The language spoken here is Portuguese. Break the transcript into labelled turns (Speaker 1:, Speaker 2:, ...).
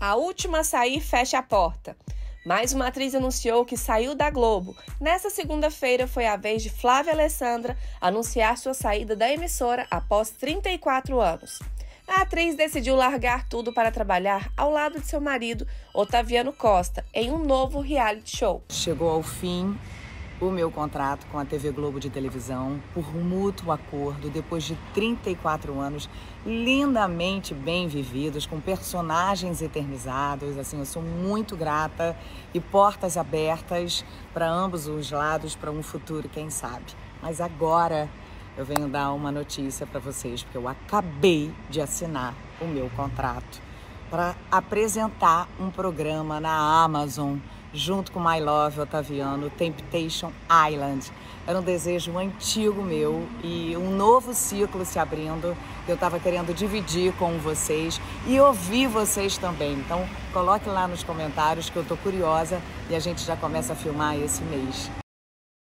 Speaker 1: A última a sair fecha a porta. Mais uma atriz anunciou que saiu da Globo. Nesta segunda-feira foi a vez de Flávia Alessandra anunciar sua saída da emissora após 34 anos. A atriz decidiu largar tudo para trabalhar ao lado de seu marido, Otaviano Costa, em um novo reality show.
Speaker 2: Chegou ao fim o meu contrato com a TV Globo de televisão por mútuo acordo, depois de 34 anos lindamente bem vividos, com personagens eternizados. Assim, eu sou muito grata e portas abertas para ambos os lados, para um futuro, quem sabe. Mas agora eu venho dar uma notícia para vocês, porque eu acabei de assinar o meu contrato para apresentar um programa na Amazon, junto com My Love Otaviano, Temptation Island. Era um desejo antigo meu e um novo ciclo se abrindo. Eu estava querendo dividir com vocês e ouvir vocês também. Então, coloque lá nos comentários que eu estou curiosa e a gente já começa a filmar esse mês.